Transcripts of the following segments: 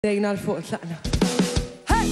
داينا لفوق طلعنا. هاي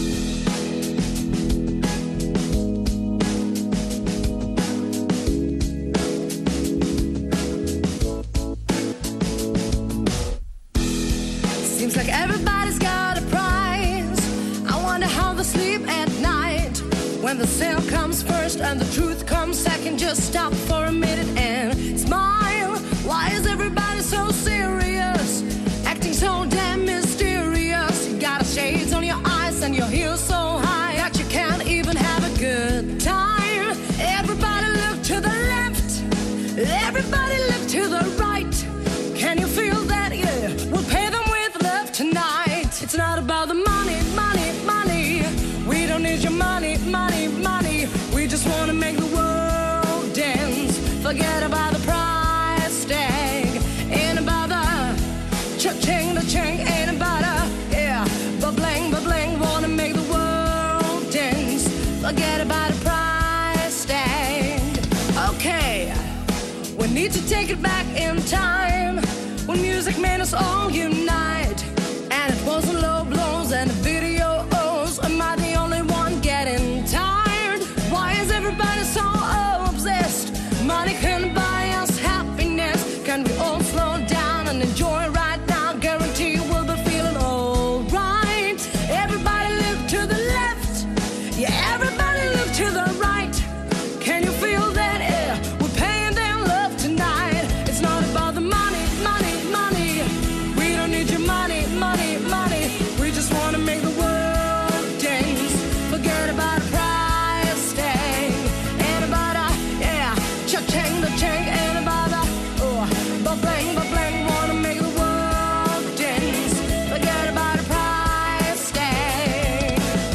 Seems like everybody's got a prize. I wonder how they sleep at night. When the sale comes first and the truth comes second, just stop for a minute and smile. Why is everybody so serious? Acting so damn mysterious. You got shades on your eyes and your heels so high that you can't even have a good time. Everybody look to the left. Everybody look to the right. Can you feel that? Yeah, we'll pay them with love tonight. It's not about the money, money, money. We don't need your money, money, money. We just wanna make the world dance. Forget about the price tag. Ain't about the cha-ching, the ching. Ain't about a, yeah, ba-bling, ba-bling. Wanna make the world dance. Forget about the price tag. Okay, we need to take it back in time, when music made us all unite. And it wasn't low blows and videos. Am I the only one getting tired? Why is everybody so obsessed? Money can buy us happiness. Can we all slow down and enjoy right now? Guarantee we'll be feeling alright. Everybody look to the left. Yeah, everybody look to the right. Can you feel that? Yeah, we're paying them love tonight. It's not about the money, money, money. We don't need your money, money, money. We just wanna make the world dance. Forget about a price tag. Ain't about a, yeah, cha-ching, the ching. Ain't about a, oh, ba-bling, ba-bling. Wanna make the world dance. Forget about a price tag.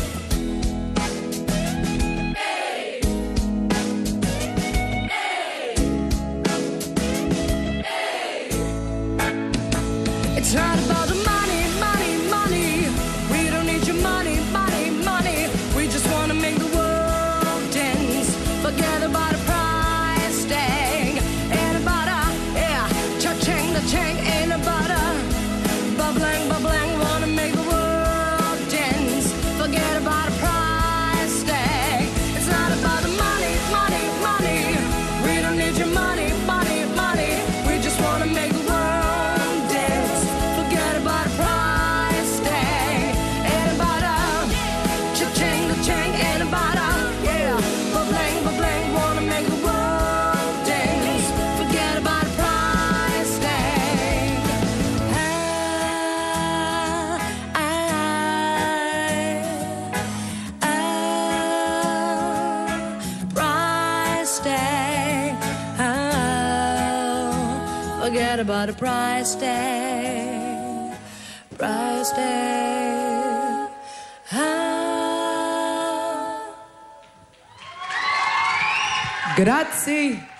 It's not about the money, money, money. We don't need your money, money, money. We just wanna make the world dance. Forget about a price tag. Ain't about a, yeah, cha-ching, the ching. Ain't about a, ba-bling, ba-bling. Wanna make the world dance. Forget about a price tag. It's not about the money, money, money. We don't need your money, money, money. We just wanna make the world dance. Forget about a price tag. Ain't about a cha-ching, the ching. Ain't about a, yeah, ba-bling, ba-bling. Wanna make the world dance. Forget about a price tag. Price tag. Forget about a price tag. Price tag. Grazie.